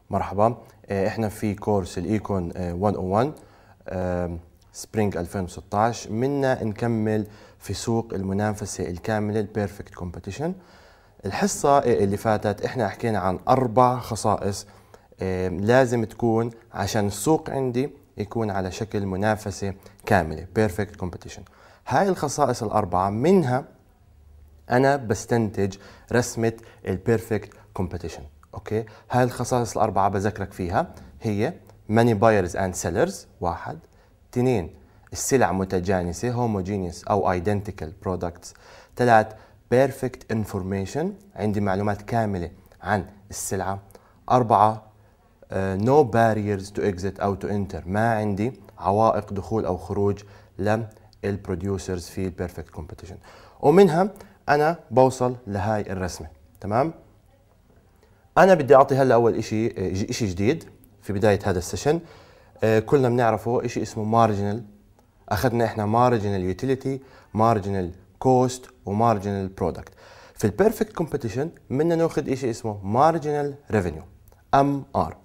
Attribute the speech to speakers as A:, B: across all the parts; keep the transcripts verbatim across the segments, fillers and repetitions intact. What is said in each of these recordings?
A: مرحبا. احنا في كورس الايكون مئة وواحد سبرينج ألفين وستة عشر، منا نكمل في سوق المنافسة الكاملة البيرفكت كومبيتيشن. الحصة اللي فاتت احنا حكينا عن أربع خصائص لازم تكون عشان السوق عندي يكون على شكل منافسة كاملة بيرفكت كومبيتيشن. هاي الخصائص الأربعة منها أنا بستنتج رسمة البيرفكت كومبيتيشن. أوكي، هاي الخصائص الأربعة بذكرك فيها هي many buyers and sellers، واحد. اثنين، السلع متجانسة homogeneous أو identical products. ثلاث، perfect information، عندي معلومات كاملة عن السلعة. أربعة، uh, no barriers to exit أو to enter، ما عندي عوائق دخول أو خروج للبروديوسرز في البيرفكت كومبيتيشن. ومنها أنا بوصل لهاي الرسمة. تمام، أنا بدي أعطي هلا أول إشي إشي جديد في بداية هذا السيشن. آه كلنا بنعرفه إشي اسمه مارجنال. أخذنا إحنا مارجنال يوتيليتي، مارجنال كوست، ومارجنال برودكت. في البيرفكت كومبيتيشن بدنا ناخذ إشي اسمه مارجنال ريفينيو، ام ار.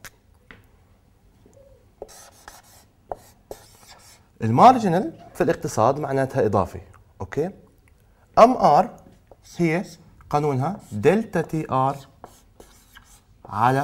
A: المارجنال في الاقتصاد معناتها إضافي. أوكي، ام ار هي قانونها دلتا تي ار على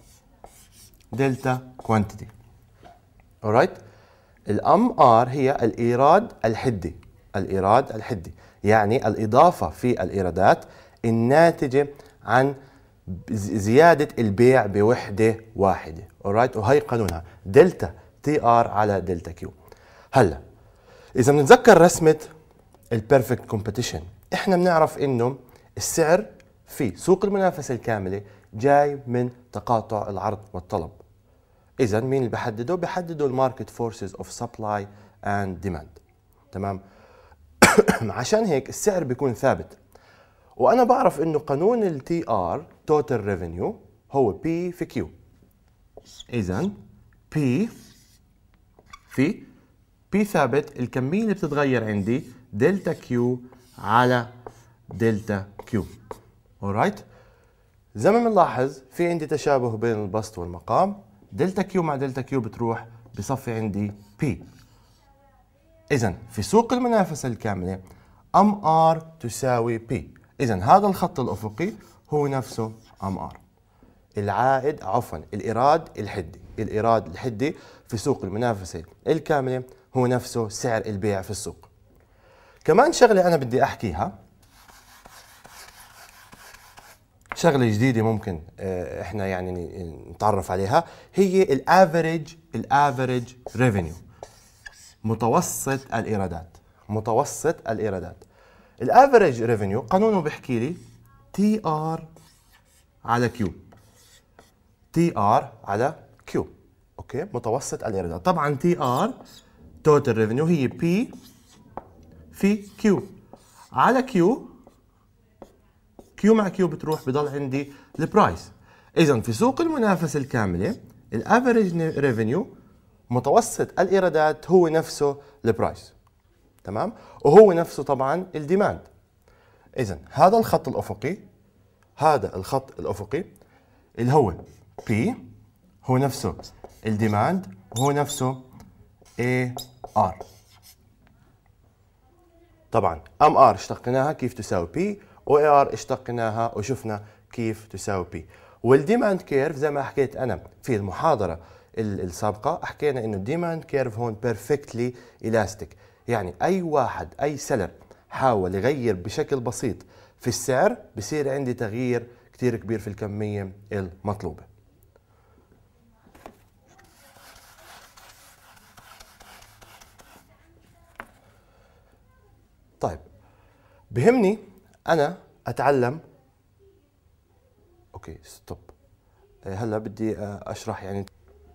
A: دلتا كوانتيتي. alright، الام ار هي الايراد الحدي. الايراد الحدي يعني الاضافه في الايرادات الناتجه عن زياده البيع بوحده واحده. alright، وهي قانونها دلتا تي ار على دلتا كيو. هلا اذا بنتذكر رسمه البيرفكت كومبيتيشن، احنا بنعرف انه السعر في سوق المنافسه الكامله جاي من تقاطع العرض والطلب. إذا مين اللي بحدده؟ بحدده الماركت فورسز اوف سبلاي اند ديماند. تمام. عشان هيك السعر بيكون ثابت، وانا بعرف انه قانون التي ار توتال ريفينيو هو بي في كيو. اذا بي في بي ثابت، الكميه اللي بتتغير عندي دلتا كيو على دلتا كيو. alright، زي ما بنلاحظ في عندي تشابه بين البسط والمقام. دلتا كيو مع دلتا كيو بتروح بصفي عندي بي. إذا في سوق المنافسة الكاملة ام ار تساوي بي. إذا هذا الخط الأفقي هو نفسه ام ار. العائد عفوا الإيراد الحدي. الإيراد الحدي في سوق المنافسة الكاملة هو نفسه سعر البيع في السوق. كمان شغلة أنا بدي أحكيها، شغلة جديدة ممكن احنا يعني نتعرف عليها، هي الافريج الافريج ريفينيو، متوسط الايرادات. متوسط الايرادات الافريج ريفينيو قانونه بيحكي لي تي ار على كيو. تي ار على كيو. اوكي، متوسط الايرادات. طبعا تي ار توتال ريفينيو هي بي في كيو على كيو. كيو مع كيو بتروح بضل عندي البرايس. اذا في سوق المنافسه الكامله الافريج ريفينيو متوسط الايرادات هو نفسه البرايس. تمام، وهو نفسه طبعا الديماند. اذا هذا الخط الافقي، هذا الخط الافقي اللي هو بي هو نفسه الديماند وهو نفسه اي ار. طبعا ام ار اشتقناها كيف تساوي بي، و اي ار اشتقناها وشفنا كيف تساوي بي. والديماند كيرف زي ما حكيت انا في المحاضره السابقه، حكينا انه الديماند كيرف هون بيرفكتلي الاستيك، يعني اي واحد اي سيلر حاول يغير بشكل بسيط في السعر بصير عندي تغيير كثير كبير في الكميه المطلوبه. طيب، بهمني انا اتعلم. اوكي ستوب. هلا بدي اشرح يعني.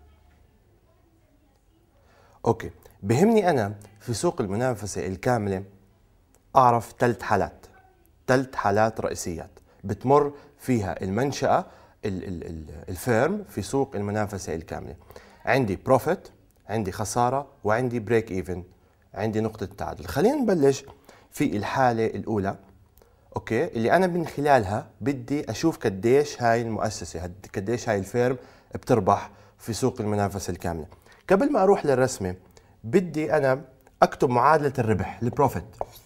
A: اوكي، بهمني انا في سوق المنافسه الكامله اعرف ثلاث حالات، ثلاث حالات رئيسيات بتمر فيها المنشاه الفيرم في سوق المنافسه الكامله. عندي بروفيت، عندي خساره، وعندي بريك ايفن، عندي نقطه تعادل. خلينا نبلش في الحاله الاولى. اوكي، اللي انا من خلالها بدي اشوف قديش هاي المؤسسه، قديش هاي الفيرم بتربح في سوق المنافسة الكاملة. قبل ما أروح للرسمة بدي أنا أكتب معادلة الربح، البروفيت.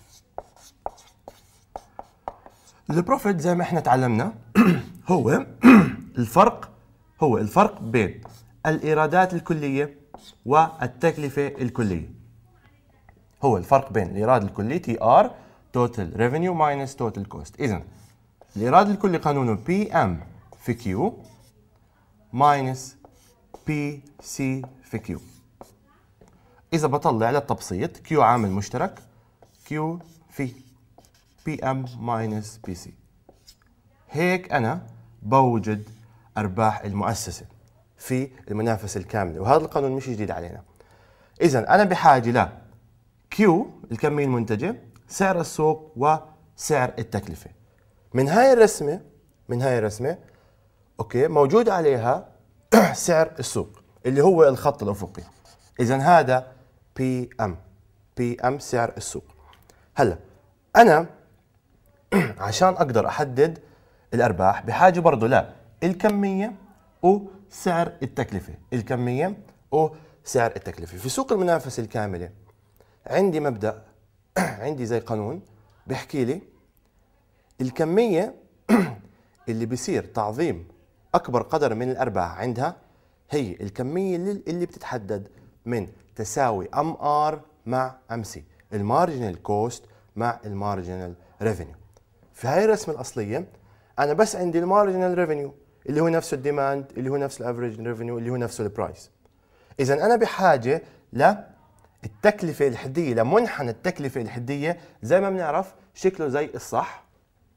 A: البروفيت زي ما احنا تعلمنا هو الفرق هو الفرق بين الإيرادات الكلية والتكلفة الكلية. هو الفرق بين الإيراد الكلي تي ار total revenue minus total cost. إذن الإيراد الكلي قانونه بي ام في كيو minus بي سي في كيو. إذا بطلع للتبسيط كيو عامل مشترك كيو في بي ام minus بي سي. هيك أنا بوجد أرباح المؤسسة في المنافسة الكاملة، وهذا القانون مش جديد علينا. إذن أنا بحاجة ل كيو الكمية المنتجة، سعر السوق، وسعر التكلفة. من هاي الرسمة من هاي الرسمة أوكي موجود عليها سعر السوق اللي هو الخط الأفقي. إذن هذا بي ام بي ام سعر السوق. هلا أنا عشان أقدر أحدد الأرباح بحاجة برضو لا الكمية وسعر التكلفة، الكمية وسعر التكلفة. في سوق المنافسة الكاملة عندي مبدأ عندي زي قانون بيحكي لي الكمية اللي بيصير تعظيم أكبر قدر من الأرباح عندها هي الكمية اللي, اللي بتتحدد من تساوي ام ار مع ام سي، المارجنال كوست مع المارجنال ريفينيو. في هاي الرسمة الأصلية أنا بس عندي المارجنال ريفينيو اللي هو نفسه الديماند، اللي هو نفس الافريج ريفينيو، اللي هو نفسه البرايس. إذا أنا بحاجة للتكلفة الحدية، لمنحنى التكلفة الحدية زي ما بنعرف شكله زي الصح.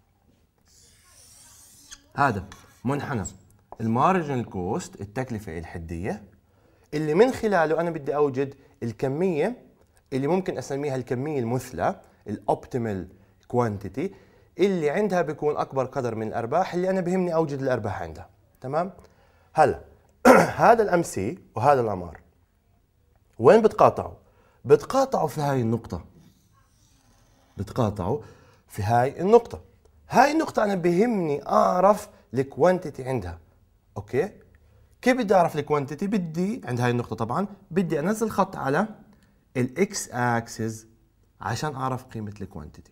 A: هذا منحنى المارجنال كوست، التكلفة الحدية، اللي من خلاله أنا بدي أوجد الكمية اللي ممكن أسميها الكمية المثلى، الأوبتيمال كوانتيتي، اللي عندها بيكون أكبر قدر من الأرباح اللي أنا بهمني أوجد الأرباح عندها. تمام؟ هلا هذا الام سي وهذا الامار وين بتقاطعوا؟ بتقاطعوا في هاي النقطة، بتقاطعوا في هاي النقطة. هاي النقطة أنا بهمني أعرف الكوانتيتي عندها. أوكي؟ كيف بدي أعرف الكوانتيتي؟ بدي عند هاي النقطة طبعا بدي أنزل خط على الإكس أكسس عشان أعرف قيمة الكوانتيتي.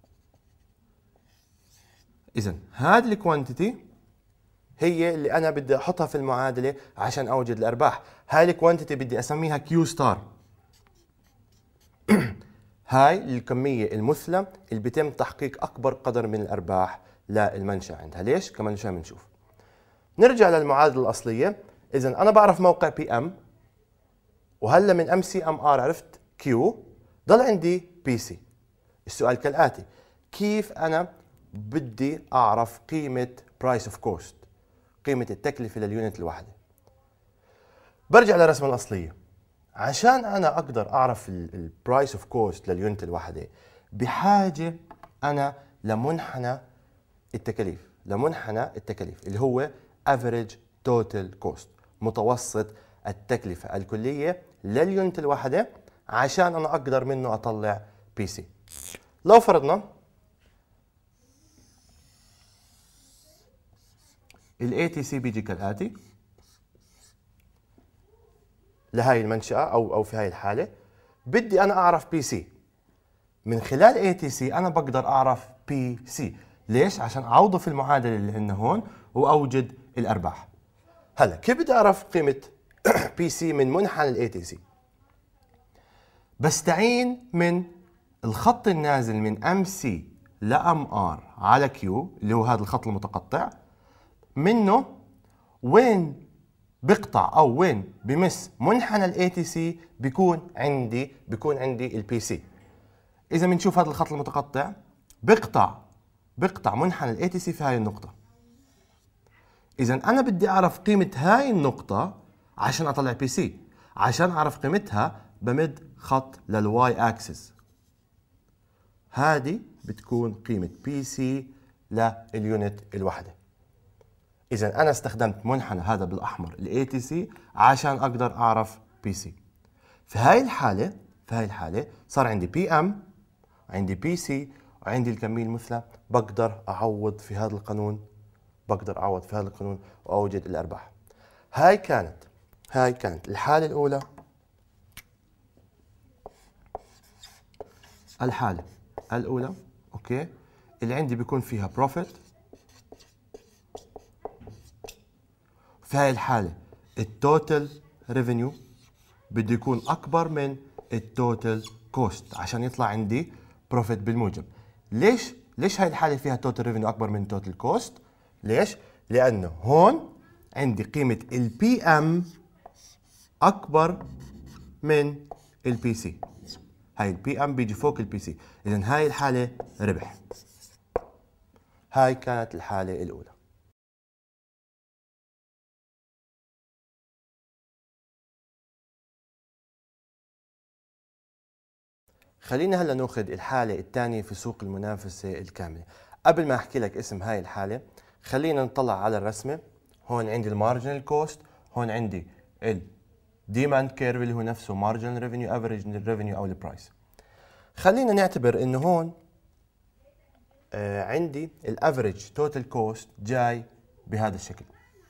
A: إذن هذه الكوانتيتي هي اللي أنا بدي أحطها في المعادلة عشان أوجد الأرباح. هاي الكوانتيتي بدي أسميها كيو ستار. هاي الكمية المثلى اللي بيتم تحقيق أكبر قدر من الأرباح للمنشأ عندها. ليش؟ كمان شوي بنشوف. نرجع للمعادلة الأصلية. إذن أنا بعرف موقع بي أم، وهلا من ام سي ام ار عرفت كيو، ضل عندي بي سي. السؤال كالآتي: كيف أنا بدي أعرف قيمة برايس اوف كوست، قيمة التكلفة لليونت الواحدة؟ برجع للرسمة الأصلية. عشان أنا أقدر أعرف البرايس اوف كوست لليونت الواحدة بحاجة أنا لمنحنى التكاليف، لمنحنى التكاليف اللي هو average total cost، متوسط التكلفة الكلية لليونت الواحدة، عشان أنا أقدر منه أطلع بي سي. لو فرضنا ال إيه تي سي بيجي كالآتي لهاي المنشأة أو أو في هاي الحالة بدي أنا أعرف بي سي. من خلال إيه تي سي أنا بقدر أعرف بي سي. ليش؟ عشان أعوضه في المعادلة اللي عندنا هون وأوجد الأرباح. هلا كيف بدي أعرف قيمة بي سي من منحنى ال إيه تي سي؟ بستعين من الخط النازل من ام سي ل ام ار على كيو اللي هو هذا الخط المتقطع، منه وين بقطع او وين بمس منحنى ال إيه تي سي بيكون عندي بيكون عندي البي سي. اذا بنشوف هذا الخط المتقطع بقطع بقطع منحنى ال إيه تي سي في هاي النقطة. اذا انا بدي اعرف قيمة هاي النقطة عشان اطلع بي سي. عشان اعرف قيمتها بمد خط للواي اكسس. هذه بتكون قيمة بي سي لليونت الوحدة. إذا أنا استخدمت منحنى هذا بالأحمر ال إيه تي سي عشان أقدر أعرف بي سي. في هاي الحالة في هاي الحالة صار عندي بي ام، عندي بي سي، وعندي الكمية المثلى. بقدر أعوض في هذا القانون بقدر أعوض في هذا القانون وأوجد الأرباح. هاي كانت هاي كانت الحالة الأولى. الحالة الأولى أوكي اللي عندي بيكون فيها بروفيت. في هاي الحالة التوتال ريفينيو بده يكون أكبر من التوتال كوست عشان يطلع عندي بروفيت بالموجب. ليش؟ ليش هاي الحالة فيها توتال ريفينيو أكبر من توتال كوست؟ ليش؟ لأنه هون عندي قيمة البي ام أكبر من البي سي. هاي البي ام بيجي فوق البي سي، إذن هاي الحالة ربح. هاي كانت الحالة الأولى. خلينا هلا ناخذ الحالة الثانية في سوق المنافسة الكاملة. قبل ما احكي لك اسم هاي الحالة خلينا نطلع على الرسمة. هون عندي المارجنال كوست، هون عندي الديماند كيرف اللي هو نفسه مارجنال ريفينيو، افريج ريفينيو او البرايس. خلينا نعتبر انه هون آه عندي الافريج توتال كوست جاي بهذا الشكل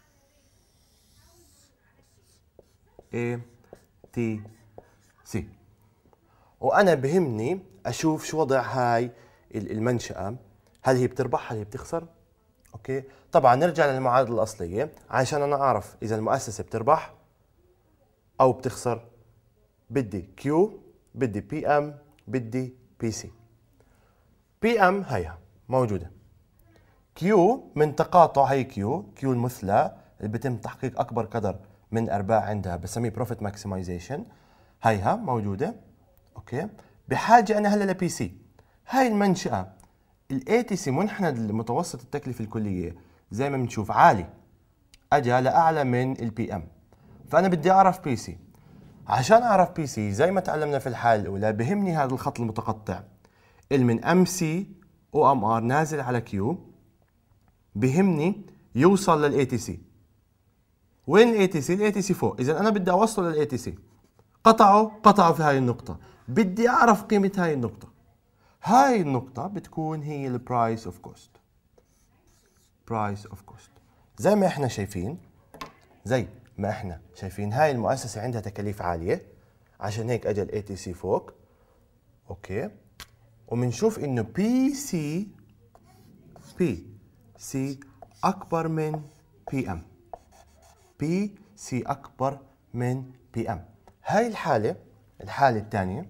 A: A T C، وانا بهمني اشوف شو وضع هاي المنشأة، هل هي بتربح هل هي بتخسر. اوكي طبعا نرجع للمعادلة الأصلية عشان انا اعرف اذا المؤسسة بتربح او بتخسر. بدي كيو، بدي بي ام، بدي بي سي. بي ام هيها موجودة، كيو من تقاطع، هي كيو كيو المثلى اللي بيتم تحقيق اكبر قدر من ارباح عندها بسميه بروفيت ماكسمايزيشن، هيها موجودة. اوكي بحاجة انا هلا لبي سي. هاي المنشأة الاي تي سي منحنى متوسط التكلفة الكلية زي ما بنشوف عالي، اجى لاعلى من البي ام، فانا بدي اعرف بي سي. عشان اعرف بي سي زي ما تعلمنا في الحالة الاولى بهمني هذا الخط المتقطع اللي من ام سي او ام ار نازل على كيو، بهمني يوصل للاي تي سي. وين الاي تي سي؟ الاي تي سي فوق، اذا انا بدي اوصله للاي تي سي. قطعوا قطعوا في هاي النقطة، بدي اعرف قيمة هاي النقطة. هاي النقطة بتكون هي البرايس اوف كوست. برايس اوف كوست زي ما احنا شايفين، زي ما احنا شايفين هاي المؤسسة عندها تكاليف عالية عشان هيك اجى الاي تي سي فوق. اوكي وبنشوف انه بي سي بي سي اكبر من بي ام. بي سي اكبر من بي ام. هاي الحالة الحالة الثانية،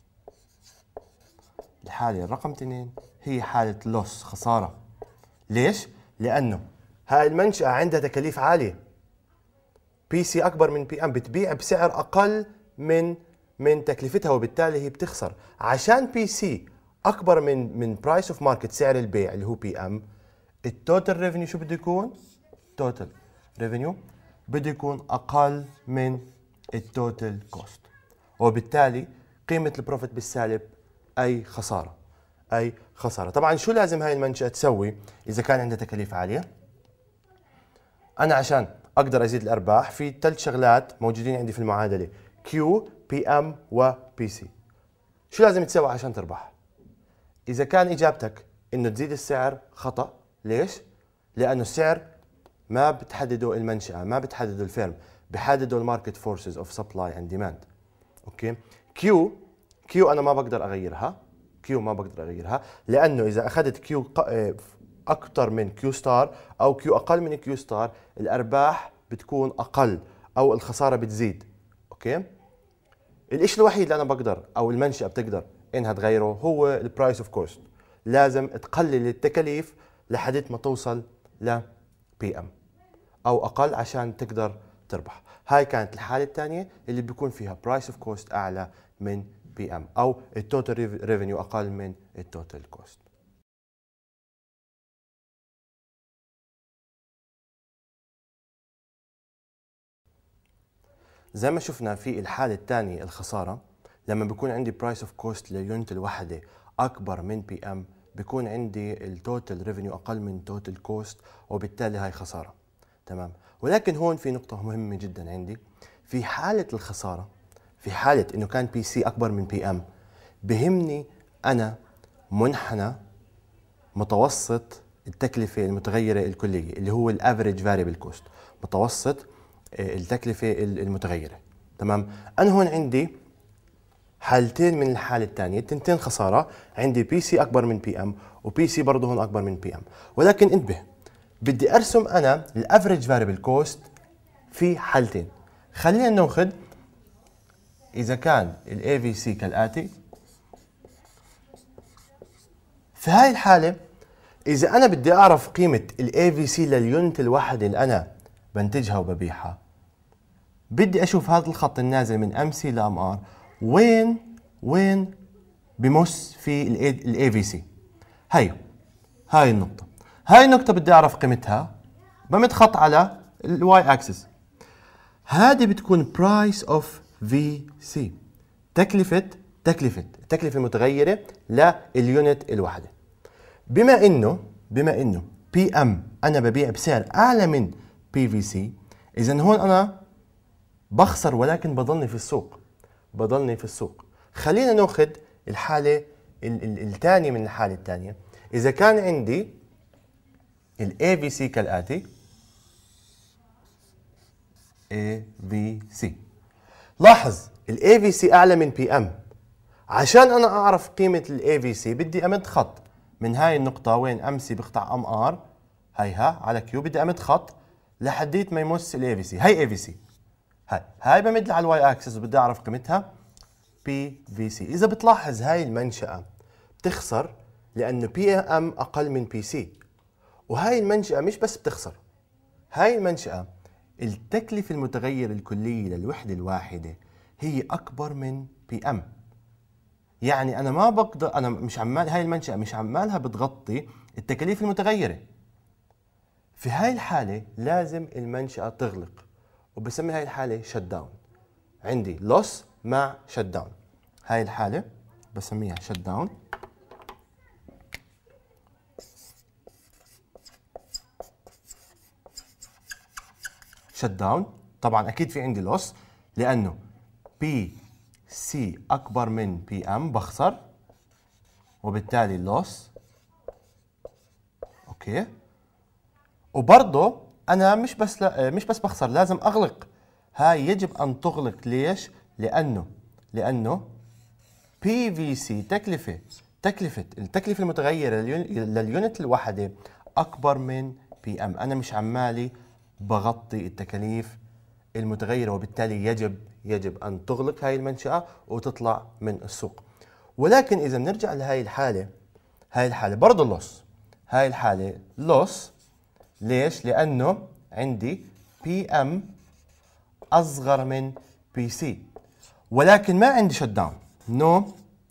A: الحالة الرقم اثنين هي حالة لوس، خسارة. ليش؟ لأنه هاي المنشأة عندها تكاليف عالية، بي سي أكبر من بي ام، بتبيع بسعر أقل من من تكلفتها وبالتالي هي بتخسر. عشان بي سي أكبر من من برايس اوف ماركت، سعر البيع اللي هو بي ام، التوتال ريفينيو شو بده يكون؟ توتال ريفينيو بده يكون أقل من التوتال كوست، وبالتالي قيمة البروفيت بالسالب، أي خسارة أي خسارة. طبعا شو لازم هاي المنشأة تسوي إذا كان عندها تكاليف عالية؟ أنا عشان أقدر أزيد الأرباح في ثلاث شغلات موجودين عندي في المعادلة، كيو بي ام وبي سي. شو لازم تسوي عشان تربح؟ إذا كان إجابتك إنه تزيد السعر، خطأ. ليش؟ لأنه السعر ما بتحدده المنشأة، ما بتحدده الفيرم، بحدده الماركت فورسز اوف سبلاي اند ديماند. اوكي كيو كيو انا ما بقدر اغيرها، كيو ما بقدر اغيرها لانه اذا اخذت كيو اكثر من كيو ستار او كيو اقل من كيو ستار الارباح بتكون اقل او الخساره بتزيد. اوكي الشيء الوحيد اللي انا بقدر او المنشأة بتقدر انها تغيره هو البرايس اوف كوست. لازم تقلل التكاليف لحد ما توصل ل بي ام او اقل عشان تقدر تربح. هاي كانت الحالة الثانية اللي بيكون فيها برايس اوف كوست اعلى من بي ام او التوتال ريفينيو اقل من التوتال كوست. زي ما شفنا في الحالة الثانية الخسارة، لما بيكون عندي برايس اوف كوست لليونت الوحدة اكبر من بي ام بيكون عندي التوتال ريفينيو اقل من توتال كوست وبالتالي هاي خسارة. تمام. ولكن هون في نقطة مهمة جدا عندي، في حالة الخسارة، في حالة انه كان بي سي اكبر من بي ام، بهمني انا منحنى متوسط التكلفة المتغيرة الكلية اللي هو الافريج فاريبل كوست، متوسط التكلفة المتغيرة. تمام. أنا هون عندي حالتين من الحالة الثانية، التنتين خسارة، عندي بي سي أكبر من بي ام وبي سي برضه هون أكبر من بي ام، ولكن انتبه بدي أرسم أنا الافريج فاريبل كوست في حالتين. خلينا ناخذ إذا كان الاي في سي كالآتي. في هاي الحالة إذا أنا بدي أعرف قيمة الاي في سي لليونت الواحدة اللي أنا بنتجها وببيعها، بدي أشوف هذا الخط النازل من ام سي لام ار وين وين بمس في الاي في سي. هي هاي النقطة، هاي النقطة بدي أعرف قيمتها، بمد خط على الواي اكسس. هذه بتكون برايس اوف في سي، تكلفة تكلفة التكلفة المتغيرة لليونت الواحدة. بما انه بما انه بي ام انا ببيع بسعر اعلى من بي في سي، اذا هون انا بخسر ولكن بضلني في السوق، بضلني في السوق. خلينا ناخذ الحالة الثانية من الحالة الثانية. إذا كان عندي ال إيه في سي كالآتي، إيه في سي، لاحظ ال إيه في سي أعلى من بي ام. عشان أنا أعرف قيمة ال إيه في سي بدي أمد خط من هاي النقطة وين ام سي بقطع ام ار، هيها على كيو، بدي أمد خط لحديت ما يمس ال إيه في سي. هي إيه في سي، هاي هاي بمد على الواي اكسس وبدي أعرف قيمتها بي في سي. إذا بتلاحظ هاي المنشأة بتخسر لأنه بي ام أقل من بي سي، وهاي المنشأة مش بس بتخسر، هاي المنشأة التكلفة المتغيرة الكلية للوحدة الواحدة هي أكبر من بي ام. يعني أنا ما بقدر، أنا مش عمال، هاي المنشأة مش عمالها بتغطي التكاليف المتغيرة. في هاي الحالة لازم المنشأة تغلق، وبسمي هاي الحالة شت داون. عندي لوس مع شت داون، هاي الحالة بسميها شت داون. شت داون طبعا اكيد في عندي لوس لانه بي سي اكبر من بي ام، بخسر وبالتالي لوس. اوكي. وبرضه انا مش بس لا مش بس بخسر، لازم اغلق. هاي يجب ان تغلق. ليش؟ لانه لانه بي في سي تكلفه تكلفه التكلفه المتغيره لليونت الواحده اكبر من بي ام. انا مش عمالي بغطي التكاليف المتغيره، وبالتالي يجب يجب ان تغلق هاي المنشاه وتطلع من السوق. ولكن اذا بنرجع لهاي الحاله، هاي الحاله برضه لوس. هاي الحاله لوس. ليش؟ لانه عندي بي ام اصغر من بي سي، ولكن ما عندي شت داون. نو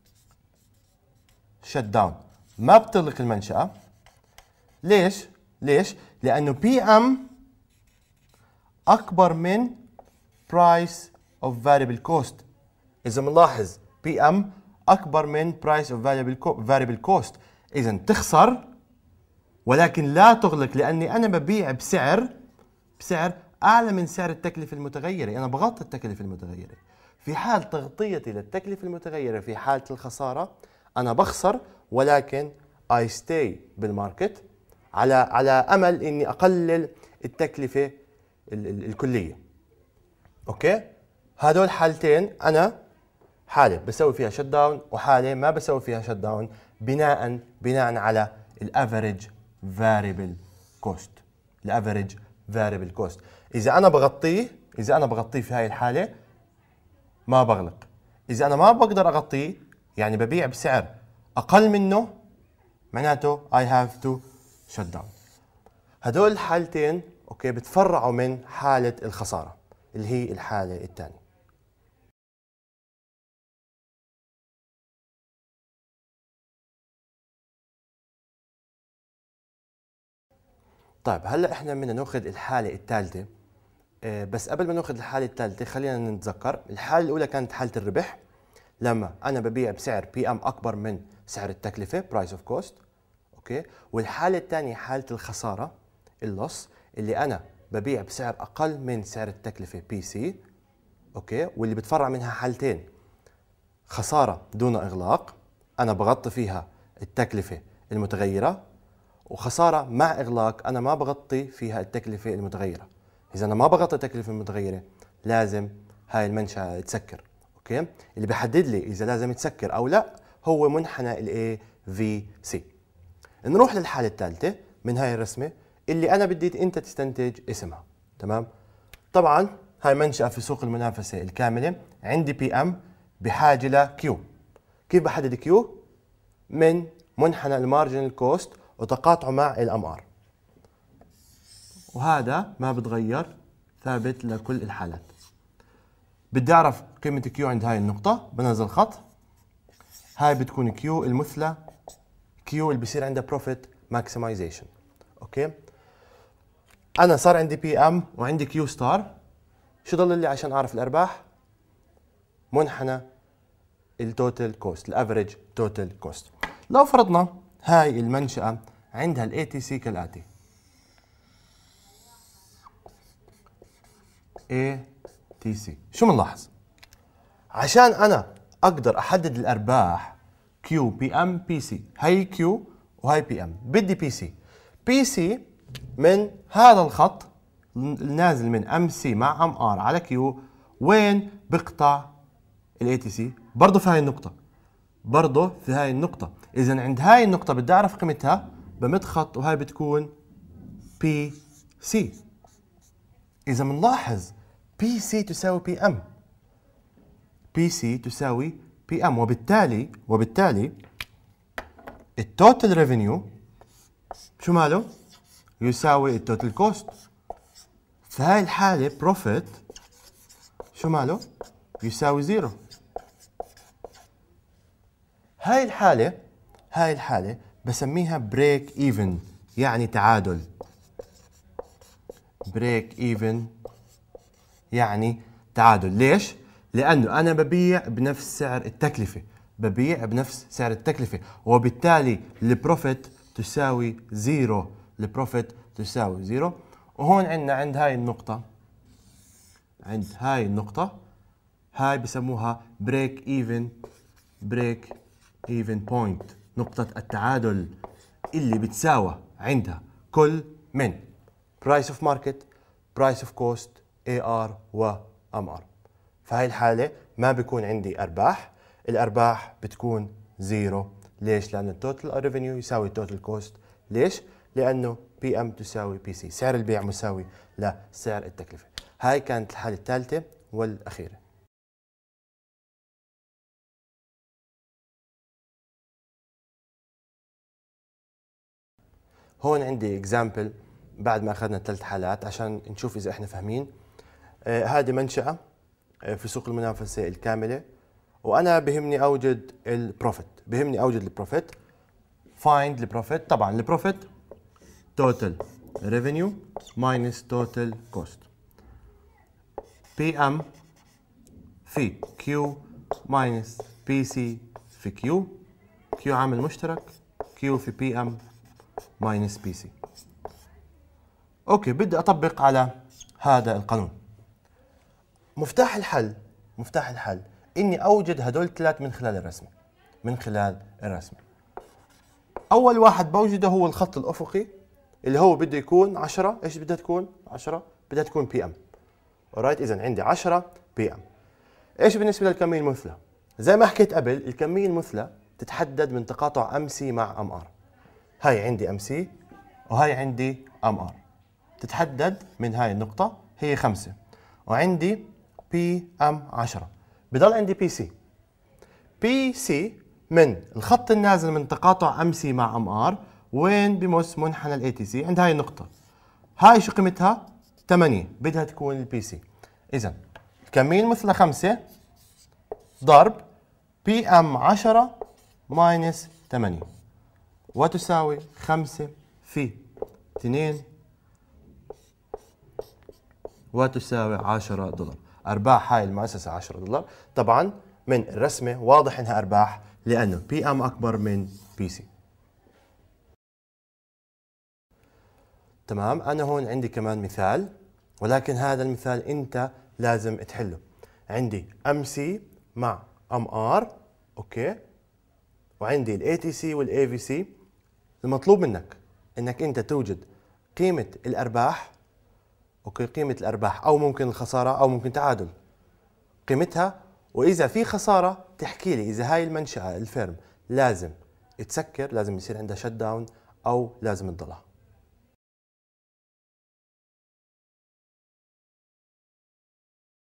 A: شت داون، ما بتغلق المنشأة. ليش؟ ليش؟ لأنه بي ام أكبر من price of variable cost. إذا بنلاحظ بي ام أكبر من price of variable cost، إذا تخسر ولكن لا تغلق، لأني أنا ببيع بسعر بسعر أعلى من سعر التكلفة المتغيرة. أنا بغطي التكلفة المتغيرة. في حال تغطيتي للتكلفة المتغيرة في حالة الخسارة أنا بخسر، ولكن I stay بالماركت على على أمل إني أقلل التكلفة الكلية. أوكي؟ هدول حالتين، أنا حالة بسوي فيها شت داون وحالة ما بسوي فيها شت داون، بناء بناء على الافريج فاريبل كوست. الافريج فاريبل كوست إذا أنا بغطيه إذا أنا بغطيه في هاي الحالة ما بغلق. إذا أنا ما بقدر أغطيه، يعني ببيع بسعر أقل منه، معناته I have to shut down. هدول الحالتين أوكي بتفرعوا من حالة الخسارة اللي هي الحالة الثانية. طيب هلا احنا بدنا ناخذ الحالة الثالثة. أه بس قبل ما ناخذ الحالة الثالثة خلينا نتذكر الحالة الأولى كانت حالة الربح، لما أنا ببيع بسعر بي ام أكبر من سعر التكلفة برايس اوف كوست. اوكي. والحالة الثانية حالة الخسارة اللوس، اللي أنا ببيع بسعر أقل من سعر التكلفة بي سي. اوكي. واللي بتفرع منها حالتين: خسارة دون إغلاق، أنا بغطي فيها التكلفة المتغيرة، وخسارة مع إغلاق، أنا ما بغطي فيها التكلفة المتغيرة. اذا انا ما بغطي تكلفه متغيره لازم هاي المنشاه تسكر. اوكي، اللي بحدد لي اذا لازم تسكر او لا هو منحنى الاي في سي. نروح للحاله الثالثه من هاي الرسمه اللي انا بدي انت تستنتج اسمها. تمام، طبعا هاي منشاه في سوق المنافسه الكامله، عندي بي ام بحاجه لكيو. كيف بحدد كيو؟ من منحنى المارجنال كوست وتقاطعه مع الام ار، وهذا ما بتغير، ثابت لكل الحالات. بدي اعرف قيمه كيو عند هاي النقطه، بنزل خط، هاي بتكون كيو المثلى كيو اللي بصير عندها بروفيت ماكسمايزيشن. اوكي، انا صار عندي بي ام وعندي كيو ستار، شو ضل لي عشان اعرف الارباح؟ منحنى التوتال كوست، الافريج توتال كوست. لو فرضنا هاي المنشأة عندها الاي تي سي كالآتي: اي تي سي. شو بنلاحظ؟ عشان انا اقدر احدد الارباح كيو بي ام بي سي، هي كيو وهي بي ام، بدي بي سي. بي سي من هذا الخط النازل من ام سي مع ام ار على كيو، وين بقطع الاي تي سي؟ برضه في هاي النقطة، برضه في هاي النقطة. إذا عند هاي النقطة بدي أعرف قيمتها، بمد خط وهاي بتكون بي سي. إذا بنلاحظ بي سي تساوي بي ام، بي سي تساوي بي ام، وبالتالي وبالتالي التوتال ريفينيو شو ماله؟ يساوي التوتال كوست. في هاي الحالة بروفيت شو ماله؟ يساوي زيرو. هاي الحالة هاي الحالة بسميها بريك ايفن، يعني تعادل. بريك ايفن يعني تعادل. ليش؟ لأنه أنا ببيع بنفس سعر التكلفة، ببيع بنفس سعر التكلفة، وبالتالي البروفيت تساوي زيرو، البروفيت تساوي زيرو. وهون عندنا عند هاي النقطة، عند هاي النقطة هاي بسموها بريك ايفن، بريك ايفن بوينت، نقطة التعادل اللي بتساوى عندها كل من برايس اوف ماركت، برايس اوف كوست، اي ار و ام ار. فهي الحالة ما بيكون عندي ارباح، الارباح بتكون زيرو. ليش؟ لأن التوتال ريفينيو يساوي التوتال كوست. ليش؟ لأنه بي ام تساوي بي سي، سعر البيع مساوي لسعر التكلفة. هاي كانت الحالة الثالثة والأخيرة. هون عندي اكزامبل بعد ما اخذنا الثلاث حالات عشان نشوف اذا احنا فاهمين. آه هذه منشأة آه في سوق المنافسة الكاملة، وانا بهمني اوجد البروفيت، بهمني اوجد البروفيت. فايند البروفيت. طبعا البروفيت توتال ريفينيو ماينس توتال كوست، بي ام في كيو ماينس بي سي في كيو، كيو عامل مشترك، كيو في بي ام ماينس بي سي. اوكي، بدي اطبق على هذا القانون. مفتاح الحل، مفتاح الحل اني اوجد هدول الثلاث من خلال الرسمه، من خلال الرسمه. اول واحد بوجده هو الخط الافقي اللي هو بده يكون عشرة. ايش بدها تكون؟ عشرة بدها تكون بي ام. اورايت، اذا عندي عشرة بي ام. ايش بالنسبه للكميه المثلى؟ زي ما حكيت قبل، الكميه المثلى تتحدد من تقاطع ام سي مع ام ار. هاي عندي ام سي وهاي عندي ام ار، تتحدد من هاي النقطة هي خمسة، وعندي بي ام عشرة. بضل عندي بي سي. بي سي من الخط النازل من تقاطع ام سي مع ام ار، وين بمس منحنى الاي تي سي عند هاي النقطة. هاي شو قيمتها؟ ثمانية، بدها تكون البي سي. إذا الكمية المثلى خمسة ضرب بي ام عشرة ماينس ثمانية، وتساوي خمسة في اثنين، وتساوي عشرة دولار. أرباح هاي المؤسسة عشرة دولار. طبعا من الرسمة واضح إنها أرباح لأنه بي ام أكبر من بي سي. تمام، أنا هون عندي كمان مثال، ولكن هذا المثال أنت لازم تحله. عندي ام سي مع ام ار، أوكي، وعندي الاي تي سي والاي في سي. المطلوب منك إنك أنت توجد قيمة الأرباح اوكي، قيمة الارباح او ممكن الخسارة او ممكن تعادل قيمتها. واذا في خسارة تحكي لي اذا هاي المنشأة الفيرم لازم تسكر، لازم يصير عندها شت داون او لازم تضلها.